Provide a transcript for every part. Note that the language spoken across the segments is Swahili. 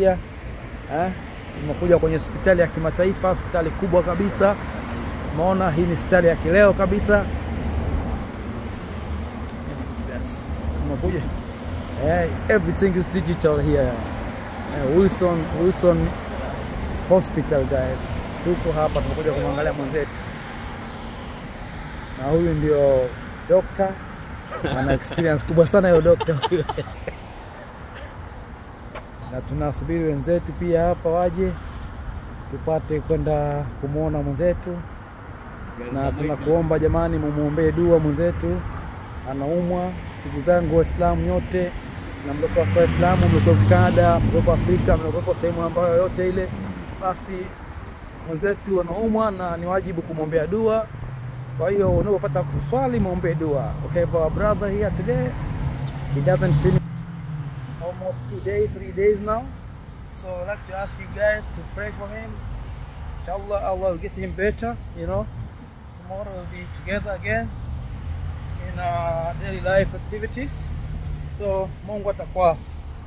pia. Tumekuja kwenye hospitali ya kimataifa, hospitali kubwa kabisa. Umeona hii ni hospitali ya kileo kabisa. Tumekuja. Everything is digital here. Wilson Hospital guys. Tuko hapa tumekuja kumwangalia mwenzetu. Na huyu ndio doctor. Ana experience kubwa sana hiyo doctor huyo. Na tunasubiri wenzetu pia hapa waje tupate kwenda kumuona mwenzetu. Na tunakuomba jamani mumuombee dua mwenzetu. Anaumwa. Ndugu zangu Waislamu nyote, na mloko wa Waislamu, mloko wa Canada, mloko wa Afrika, mloko sehemu ambayo yote ile, basi mwenzetu anaumwa na ni wajibu kumwombea dua. Kwa hiyo unapopata kuswali muombe dua. We have our brother here today. He doesn't feel almost 3 days now. So I'd like to ask you guys to pray for him. Inshallah Allah will get him better, you know. Tomorrow we'll be together again in our daily life activities. So Mungu atakuwa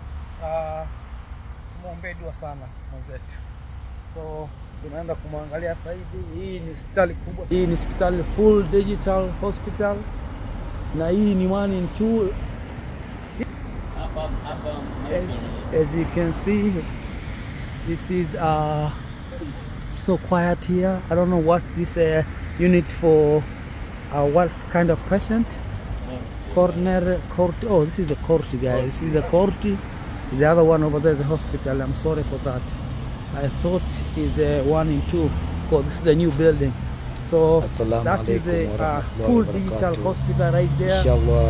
muombe dua sana mwenzetu. So tunaenda kumwangalia sasa hivi. Hii ni hospitali kubwa. Hii ni hospitali full digital hospital. Na hii ni 1 in 2. As you can see, this is so quiet here. I don't know what this unit for what kind of patient. Court. Oh, this is a court, guys. This is a court. The other one over there is a hospital. I'm sorry for that. I thought it's a 1 in 2 because this is a new building. So that is a full digital hospital right there.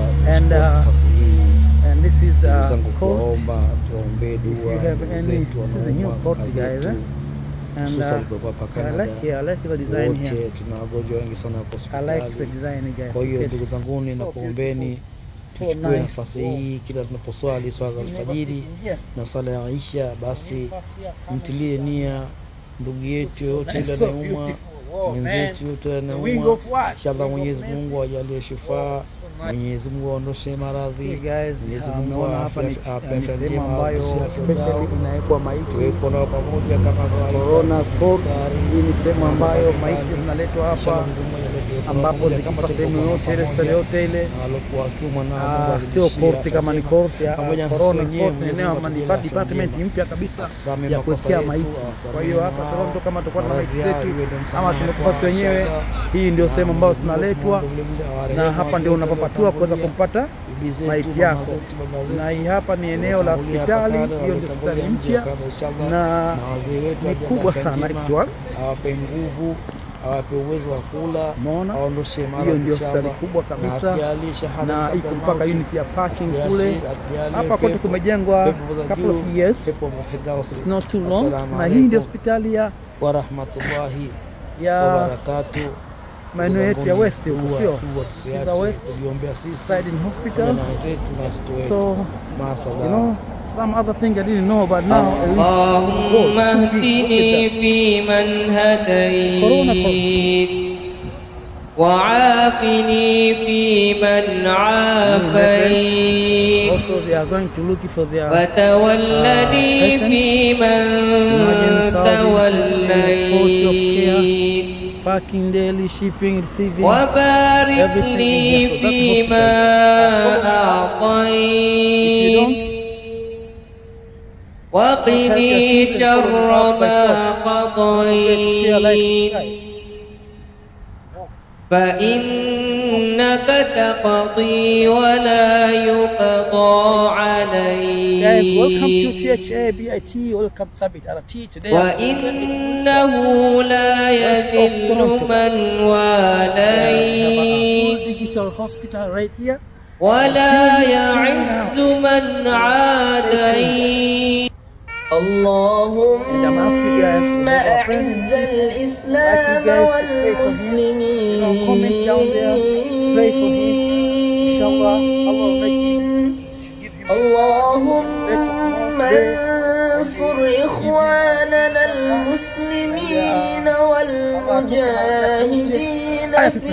And this is a court. If you have any, this is a new court, guys. And I like the design here. I like the design, guys. Kwa hiyo ndugu zangu nakuombeni tuchukue nafasi hii kila tunaposwali swala alfajiri na swala ya Isha, basi mtilie nia ndugu yetu yote ile anaumwa, mwenzetu yote anaumwa. Inshallah Mwenyezi Mungu ajalie shifa, Mwenyezi Mungu aondoshe maradhi, Mwenyezi Mungu hapa ni sehemu ambayo especially inawekwa maiti tuko nao pamoja kama corona sport. Hii ni sehemu ambayo maiti zinaletwa hapa, ambapo zikifa sehemu yote ile hospitali yote ile alokuwa akiumwa na sio court kama ni court ya corona court, eneo ama ni department mpya kabisa ya kuwekea maiti. Kwa hiyo hapa Toronto kama tutakuwa na maiti zetu ama tumekufa wenyewe, hii ndio sehemu ambayo tunaletwa, na hapa ndio unapopatiwa kuweza kumpata maiti yako. Na hii hapa ni eneo la hospitali, hiyo ndio hospitali mpya na ni kubwa sana actually. Awape nguvu, awape uwezo wa kula, aondoshe maradhi. Hiyo ndio hospitali kubwa kabisa na iko mpaka unit ya parking kule. Hapa kwetu kumejengwa couple of years, it's not too long. Na hii ndio hospitali ya wa rahmatullahi ya wa barakatuh maeneo yetu ya West huko, sio Siza West side in hospital. So you know some other thing I didn't know, but now at least Allahumma hdini fi man hadayt wa afini fi man afayt. Also they are going to look for their wa tawallani fi man tawallayt. Parking, daily shipping, receiving, وبارك لي فيما أعطيت وقني شر ما قضيت فإنك تقضي ولا يقضى عليك. Guys, welcome to THA BIT. Welcome to Sabit RT today. وإنه لا يذل من واليت digital hospital right here. ولا يعز من عاديت. اللهم أعز الإسلام والمسلمين. اللهم انصر إخواننا المسلمين والمجاهدين في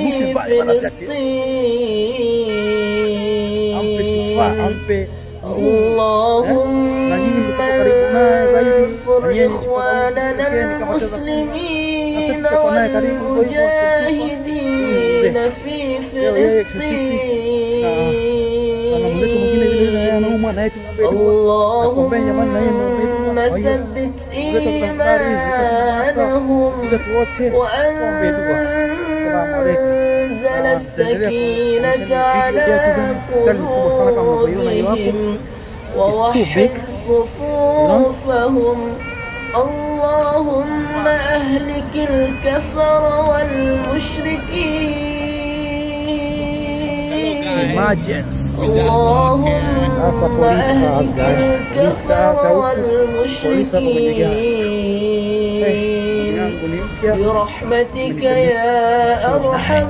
فلسطين. اللهم انصر إخواننا المسلمين والمجاهدين في فلسطين اللهم ثبت إيمانهم وأنزل السكينة على قلوبهم ووحد صفوفهم اللهم أهلك الكفر والمشركين اللهم أهلك الكفر والمشركين برحمتك يا أرحم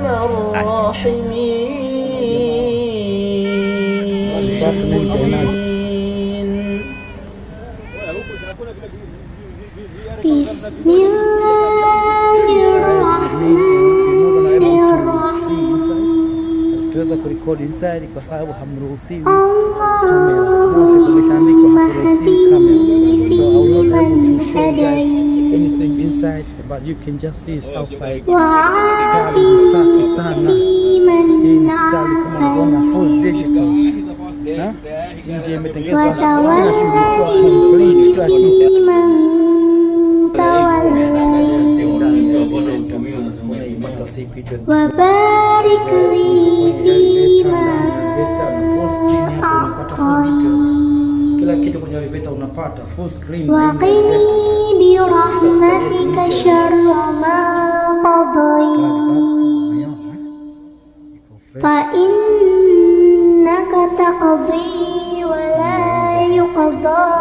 الراحمين بسم الله الرحمن الرحيم tuweza kurekodi inside kwa sababu hamruhusiwi اللهم اهدني فيمن هديت anything inside, but you can just see it outside. وعافني فيمن full digital. وبارك لي فيما وقني برحمتك شر ما قضيت فإنك تقضي ولا يقضى